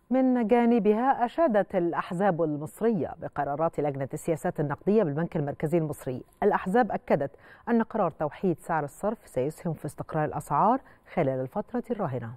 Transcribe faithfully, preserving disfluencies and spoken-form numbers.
من جانبها أشادت الأحزاب المصرية بقرارات لجنة السياسات النقدية بالبنك المركزي المصري. الأحزاب أكدت أن قرار توحيد سعر الصرف سيسهم في استقرار الأسعار خلال الفترة الراهنة.